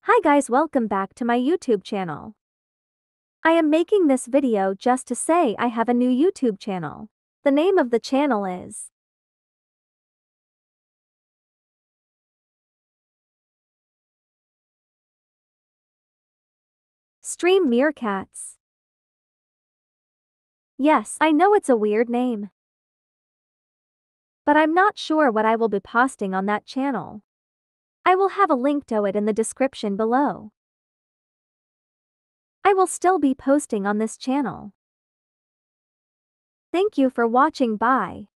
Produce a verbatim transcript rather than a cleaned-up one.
Hi guys, welcome back to my YouTube channel. I am making this video just to say I have a new YouTube channel. The name of the channel is Stream Meerkats. Yes, I know it's a weird name, but I'm not sure what I will be posting on that channel. I will have a link to it in the description below. I will still be posting on this channel. Thank you for watching. Bye.